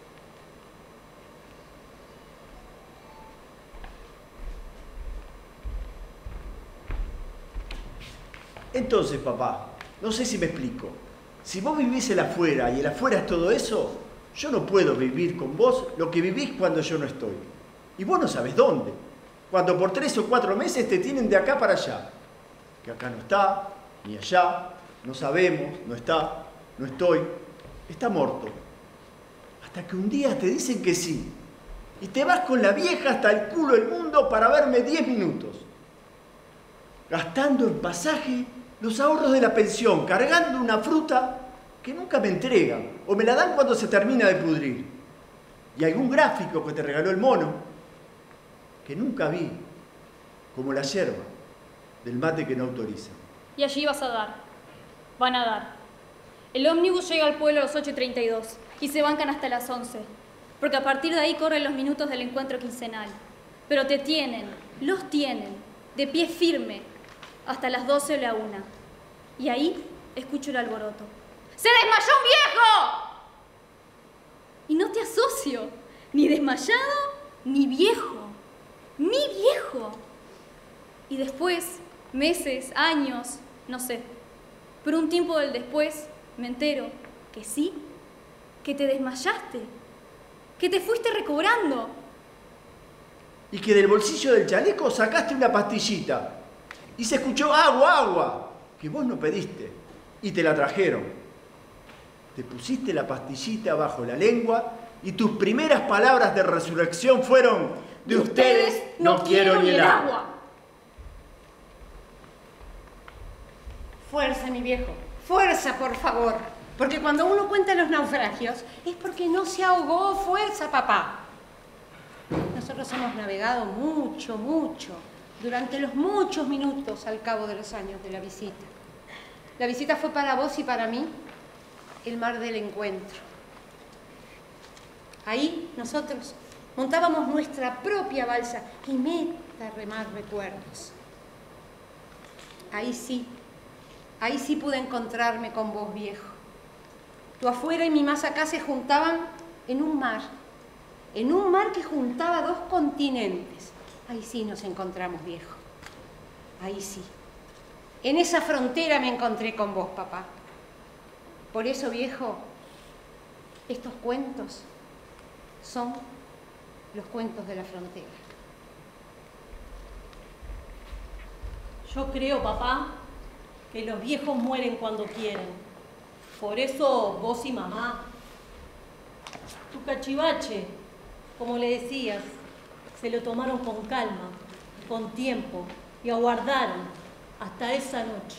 Entonces, papá, no sé si me explico. Si vos vivís el afuera y el afuera es todo eso, yo no puedo vivir con vos lo que vivís cuando yo no estoy. Y vos no sabés dónde. Cuando por 3 o 4 meses te tienen de acá para allá. Que acá no está, ni allá, no sabemos, no está, no estoy, está muerto. Hasta que un día te dicen que sí. Y te vas con la vieja hasta el culo del mundo para verme 10 minutos. Gastando en pasaje los ahorros de la pensión, cargando una fruta que nunca me entregan, o me la dan cuando se termina de pudrir. Y algún gráfico que te regaló el mono, que nunca vi, como la yerba del mate que no autoriza. Y allí vas a dar, van a dar. El ómnibus llega al pueblo a las 8:32 y se bancan hasta las 11, porque a partir de ahí corren los minutos del encuentro quincenal. Pero te tienen, los tienen, de pie firme, hasta las 12 o la 1. Y ahí escucho el alboroto. ¡Se desmayó un viejo! Y no te asocio, ni desmayado, ni viejo. ¡Ni viejo! Y después, meses, años, no sé. Pero un tiempo del después me entero que sí, que te desmayaste, que te fuiste recobrando. Y que del bolsillo del chaleco sacaste una pastillita. Y se escuchó agua, agua, que vos no pediste, y te la trajeron. Te pusiste la pastillita bajo la lengua y tus primeras palabras de resurrección fueron: de ustedes no quiero ni el agua. Fuerza, mi viejo, fuerza, por favor. Porque cuando uno cuenta los naufragios es porque no se ahogó. Fuerza, papá. Nosotros hemos navegado mucho, mucho, durante los muchos minutos al cabo de los años de la visita. La visita fue para vos y para mí el mar del encuentro. Ahí nosotros montábamos nuestra propia balsa y meta remar recuerdos. Ahí sí pude encontrarme con vos, viejo. Tu afuera y mi más acá se juntaban en un mar que juntaba 2 continentes. Ahí sí nos encontramos, viejo. Ahí sí. En esa frontera me encontré con vos, papá. Por eso, viejo, estos cuentos son los cuentos de la frontera. Yo creo, papá, que los viejos mueren cuando quieren. Por eso vos y mamá, tu cachivache, como le decías, se lo tomaron con calma, con tiempo, y aguardaron hasta esa noche.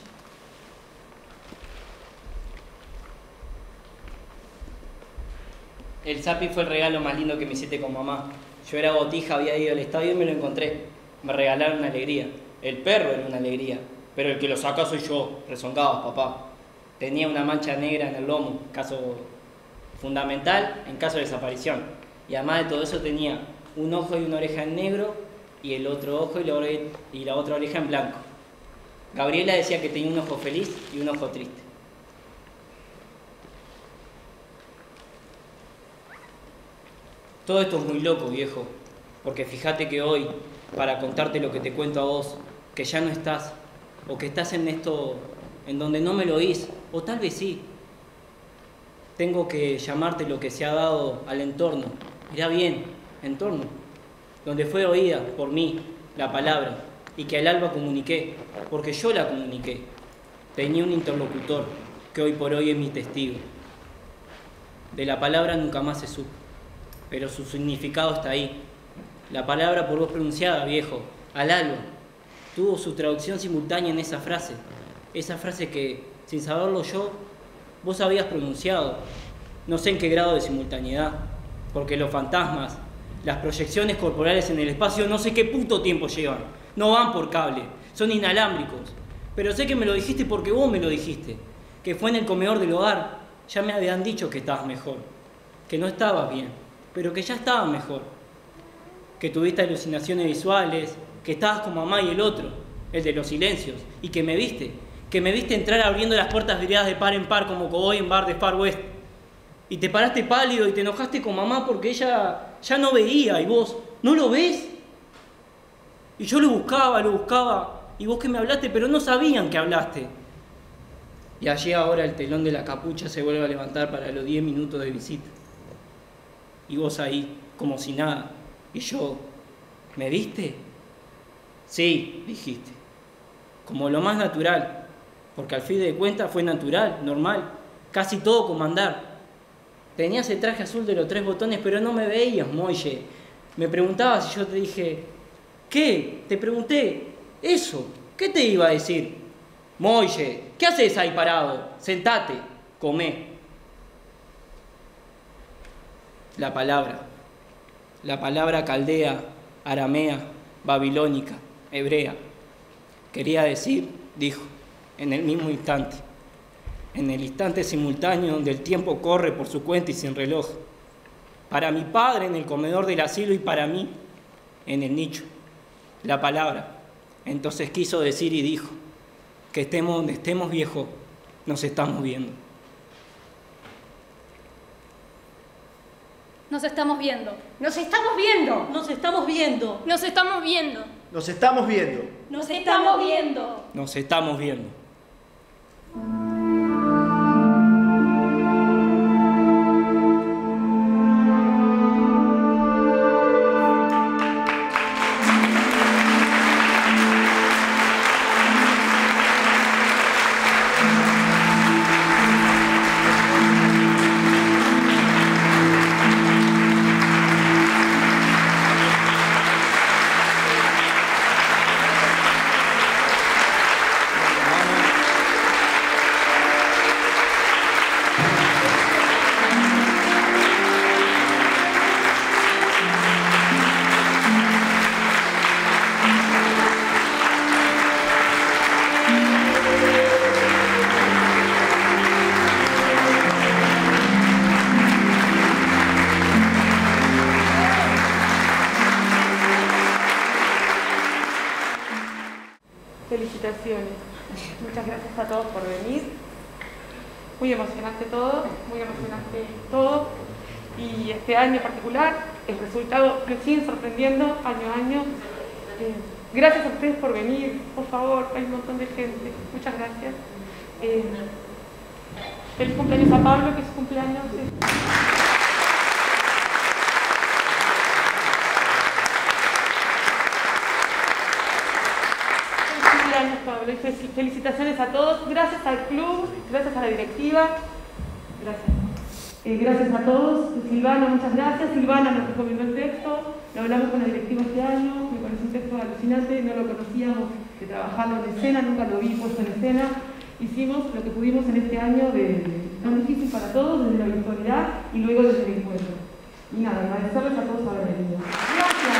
El Zapi fue el regalo más lindo que me hiciste con mamá. Yo era botija, había ido al estadio y me lo encontré. Me regalaron una alegría. El perro era una alegría, pero el que lo saca soy yo. Rezongabas, papá. Tenía una mancha negra en el lomo, caso fundamental en caso de desaparición. Y además de todo eso tenía un ojo y una oreja en negro y el otro ojo y la otra oreja en blanco. Gabriela decía que tenía un ojo feliz y un ojo triste. Todo esto es muy loco, viejo, porque fíjate que hoy, para contarte lo que te cuento a vos, que ya no estás, o que estás en esto en donde no me lo oís, o tal vez sí, tengo que llamarte lo que se ha dado al entorno. Mirá bien, entorno, donde fue oída por mí la palabra, y que al alba comuniqué, porque yo la comuniqué. Tenía un interlocutor, que hoy por hoy es mi testigo. De la palabra nunca más se supo, pero su significado está ahí. La palabra por vos pronunciada, viejo, al alba, tuvo su traducción simultánea en esa frase que, sin saberlo yo, vos habías pronunciado. No sé en qué grado de simultaneidad, porque los fantasmas, las proyecciones corporales en el espacio, no sé qué puto tiempo llevan. No van por cable, son inalámbricos. Pero sé que me lo dijiste porque vos me lo dijiste, que fue en el comedor del hogar. Ya me habían dicho que estabas mejor, que no estabas bien, pero que ya estabas mejor, que tuviste alucinaciones visuales, que estabas con mamá y el otro, el de los silencios, y que me viste entrar abriendo las puertas viradas de par en par como cowboy en bar de Far West. Y te paraste pálido y te enojaste con mamá porque ella ya no veía y vos, ¿no lo ves? Y yo lo buscaba, y vos que me hablaste, pero no sabían que hablaste. Y allí ahora el telón de la capucha se vuelve a levantar para los 10 minutos de visita. Y vos ahí, como si nada. Y yo, ¿me viste? Sí, dijiste. Como lo más natural, porque al fin de cuentas fue natural, normal, casi todo como andar. Tenías el traje azul de los 3 botones, pero no me veías, Moye. Me preguntabas y yo te dije, ¿qué? Te pregunté, eso, ¿qué te iba a decir? Moye, ¿qué haces ahí parado? Sentate, comé. La palabra caldea, aramea, babilónica, hebrea. Quería decir, dijo, en el mismo instante, en el instante simultáneo donde el tiempo corre por su cuenta y sin reloj. Para mi padre en el comedor del asilo y para mí en el nicho. La palabra. Entonces quiso decir y dijo, que estemos donde estemos, viejo, nos estamos viendo. Nos estamos viendo. Nos estamos viendo. Nos estamos viendo. Nos estamos viendo. Nos estamos viendo. Nos estamos viendo. Nos estamos viendo. Felicitaciones. Muchas gracias a todos por venir. Muy emocionante todo, Y este año en particular, el resultado me sigue sorprendiendo año a año. Gracias a ustedes por venir, por favor, hay un montón de gente. Muchas gracias. Feliz cumpleaños a Pablo, que es su cumpleaños. Pablo, y felicitaciones a todos, gracias al club, gracias a la directiva, gracias a todos. Silvana, muchas gracias. Silvana nos recomendó el texto, lo hablamos con la directiva este año, me parece un texto alucinante, no lo conocíamos de trabajarlo en escena, nunca lo vi puesto en escena. Hicimos lo que pudimos en este año tan difícil para todos, desde la virtualidad y luego desde el encuentro. Y nada, agradecerles a todos por haber venido. Gracias.